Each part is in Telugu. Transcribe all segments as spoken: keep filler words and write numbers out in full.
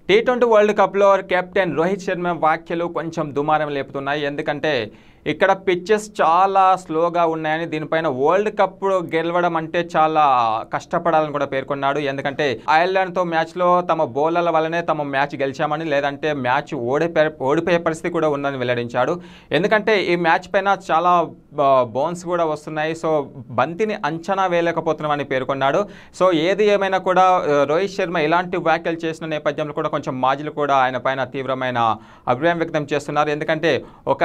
టీ ట్వంటీ వరల్డ్ కప్లో కెప్టెన్ రోహిత్ శర్మ వ్యాఖ్యలు కొంచెం దుమారం లేపుతున్నాయి. ఎందుకంటే ఇక్కడ పిచ్చెస్ చాలా స్లోగా ఉన్నాయని, దీనిపైన వరల్డ్ కప్ గెలవడం అంటే చాలా కష్టపడాలని కూడా పేర్కొన్నాడు. ఎందుకంటే ఐర్లాండ్తో మ్యాచ్లో తమ బౌలర్ల వల్లనే తమ మ్యాచ్ గెలిచామని, లేదంటే మ్యాచ్ ఓడిపోయే ఓడిపోయే పరిస్థితి కూడా ఉందని వెల్లడించాడు. ఎందుకంటే ఈ మ్యాచ్ పైన చాలా బౌన్స్ కూడా వస్తున్నాయి. సో బంతిని అంచనా వేయలేకపోతున్నామని పేర్కొన్నాడు. సో ఏది ఏమైనా కూడా రోహిత్ శర్మ ఇలాంటి వ్యాఖ్యలు చేసిన నేపథ్యంలో కూడా కొంచెం మాజీలు కూడా ఆయన పైన తీవ్రమైన అభిప్రాయం వ్యక్తం చేస్తున్నారు. ఎందుకంటే ఒక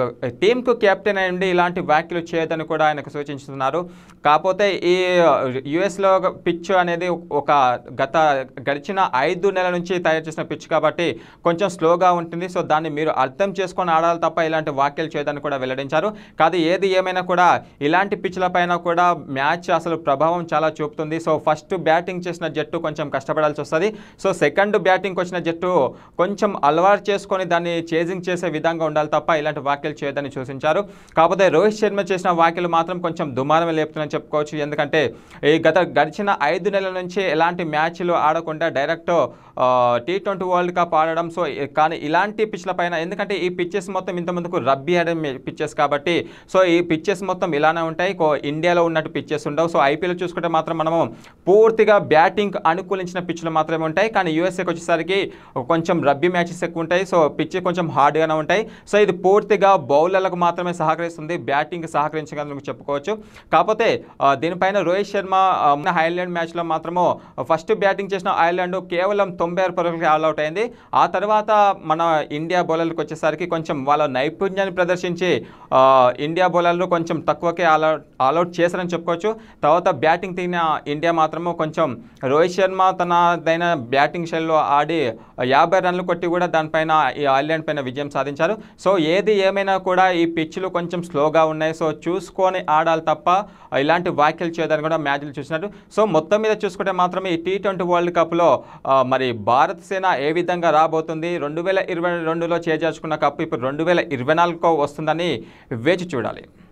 టీంకు కెప్టెన్ అయ్యండి ఇలాంటి వ్యాఖ్యలు చేయొద్దని కూడా ఆయనకు సూచిస్తున్నారు. కాకపోతే ఈ యుఎస్లో పిచ్ అనేది ఒక గత గడిచిన ఐదు నెలల నుంచి తయారు చేసిన పిచ్ కాబట్టి కొంచెం స్లోగా ఉంటుంది. సో దాన్ని మీరు అర్థం చేసుకొని ఆడాలి తప్ప ఇలాంటి వ్యాఖ్యలు చేయొద్దని కూడా వెల్లడించారు. కాదు ఏది ఏమైనా కూడా ఇలాంటి పిచ్ల పైన కూడా మ్యాచ్ అసలు ప్రభావం చాలా చూపుతుంది. సో ఫస్ట్ బ్యాటింగ్ చేసిన జట్టు కొంచెం కష్టపడాల్సి వస్తుంది. సో సెకండ్ బ్యాటింగ్ వచ్చిన జట్టు కొంచెం అలవాటు చేసుకొని దాన్ని చేజింగ్ చేసే విధంగా ఉండాలి తప్ప ఇలాంటి వ్యాఖ్యలు చేయొద్దని సూచించారు. కాకపోతే రోహిత్ శర్మ చేసిన వ్యాఖ్యలు మాత్రం కొంచెం దుమారం లేపుతుందని చెప్పుకోవచ్చు. ఎందుకంటే ఈ గత గడిచిన ఐదు నెలల నుంచి ఎలాంటి మ్యాచ్లు ఆడకుండా direct T twenty world cup ఆడడం. సో కానీ ఇలాంటి పిచ్ల పైన, ఎందుకంటే ఈ పిచ్చెస్ మొత్తం ఇంత ముందుకు రబ్బీ ఆడే పిచ్చెస్ కాబట్టి సో ఈ పిచ్చెస్ మొత్తం ఇలానే ఉంటాయి. ఇండియాలో ఉన్నట్టు పిచ్చెస్ ఉండవు. సో ఐపీఎల్ చూసుకుంటే మాత్రం మనము పూర్తిగా బ్యాటింగ్ అనుకూలించిన పిచ్లు మాత్రమే ఉంటాయి. కానీ యూఎస్ఏకి వచ్చేసరికి కొంచెం రబ్బీ మ్యాచెస్ ఎక్కువ ఉంటాయి. సో పిచ్ కొంచెం హార్డ్గానే ఉంటాయి. సో ఇది పూర్తిగా బౌలర్లకు మాత్రమే సహకరిస్తుంది, బ్యాటింగ్ సహకరించగలను చెప్పుకోవచ్చు. కాకపోతే దీనిపైన రోహిత్ శర్మ ఐర్లాండ్ మ్యాచ్లో మాత్రము ఫస్ట్ బ్యాటింగ్ చేసిన ఐర్లాండ్ కేవలం తొంభై ఆరు పరుగులకి ఆల్అౌట్ అయింది. ఆ తర్వాత మన ఇండియా బౌలర్లకు వచ్చేసరికి కొంచెం వాళ్ళ నైపుణ్యాన్ని ప్రదర్శించి ఇండియా బౌలర్లు కొంచెం తక్కువకే ఆల్అౌట్ ఆల్అౌట్ చేశారని చెప్పుకోవచ్చు. తర్వాత బ్యాటింగ్ తిన ఇండియా మాత్రము కొంచెం రోహిత్ శర్మ తనదైన బ్యాటింగ్ శైలిలో ఆడి యాభై రన్లు కొట్టి కూడా దానిపైన ఈ ఐర్లాండ్ పైన విజయం సాధించారు. సో ఏది ఏమైనా కూడా ఈ పిచ్లు కొంచెం స్లోగా ఉన్నాయి. సో చూసుకొని ఆడాలి తప్ప ఇలాంటి వ్యాఖ్యలు చేయడానికి కూడా మ్యాచ్లు చూసినట్టు. సో మొత్తం మీద చూసుకుంటే మాత్రమే ఈ టీ ట్వంటీ వరల్డ్ కప్లో మరి భారత సేన ఏ విధంగా రాబోతుంది, రెండు వేల ఇరవై రెండులో చేజార్చుకున్న కప్పు ఇప్పుడు రెండు వేల ఇరవై నాలుగుకో వస్తుందని వేచి చూడాలి.